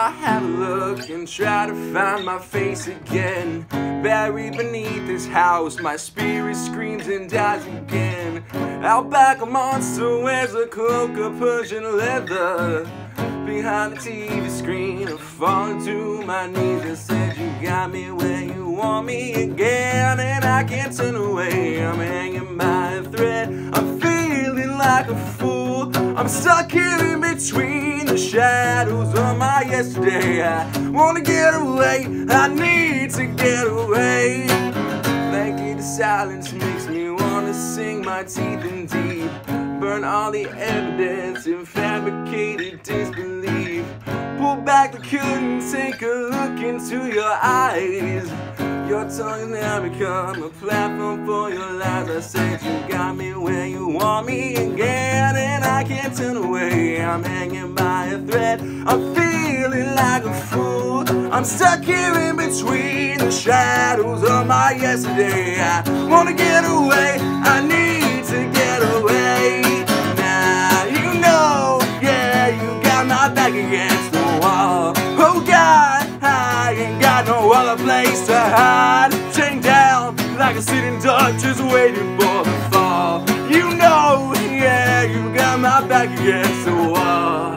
I have a look and try to find my face again. Buried beneath this house, my spirit screams and dies again. Out back a monster wears a cloak of Persian leather. Behind the TV screen, I fall to my knees and said, you got me where you want me again, and I can't turn away. I'm hanging by a thread, I'm feeling like a fool. I'm stuck here in between the shadows of my yesterday. I wanna get away, I need to get away. Blanket of silence makes me wanna sink my teeth in deep. Burn all the evidence and fabricated disbelief. Pull back the curtain, take a look into your eyes. Your tongue has now become a platform for your lies. I said you got me where you want me again, and I can't turn away. I'm hanging by a thread, I'm feeling like a fool. I'm stuck here in between the shadows of my yesterday. I wanna get away, I need to get away. Now you know, yeah, you got my back against the wall. Oh God, I ain't got no other place to hide. Chained down like a sitting duck, just waiting for the fall. You know, yeah, you got my back against the wall.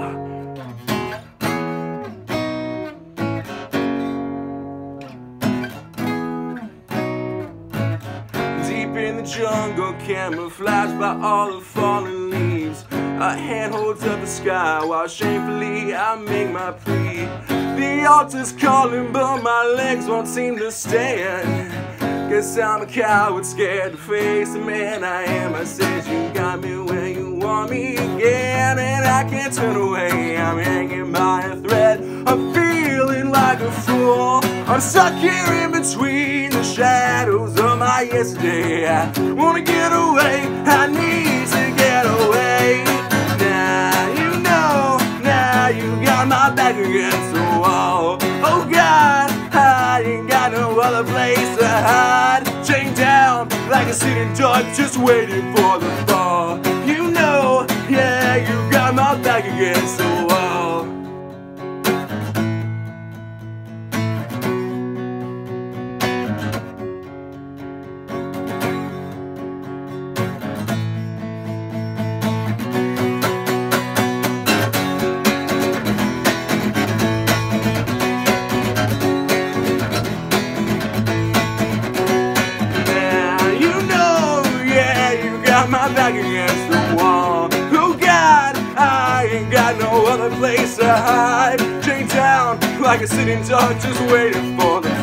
In the jungle, camouflaged by all the fallen leaves. A hand holds up the sky while shamefully I make my plea. The altar's calling, but my legs won't seem to stand. Guess I'm a coward, scared to face the man I am. I said you got me where you want me again, and I can't turn away. I'm hanging by a thread, I'm feeling like a fool. I'm stuck here in between the shadows of my yesterday. I wanna get away, I need to get away. Now you know, now you got my back against the wall. Oh God, I ain't got no other place to hide. Chained down like a sitting duck, just waiting for the fall. You know, yeah, you got my back against the wall. My back against the wall. Oh God, I ain't got no other place to hide. Chained down like a sitting duck, just waiting for the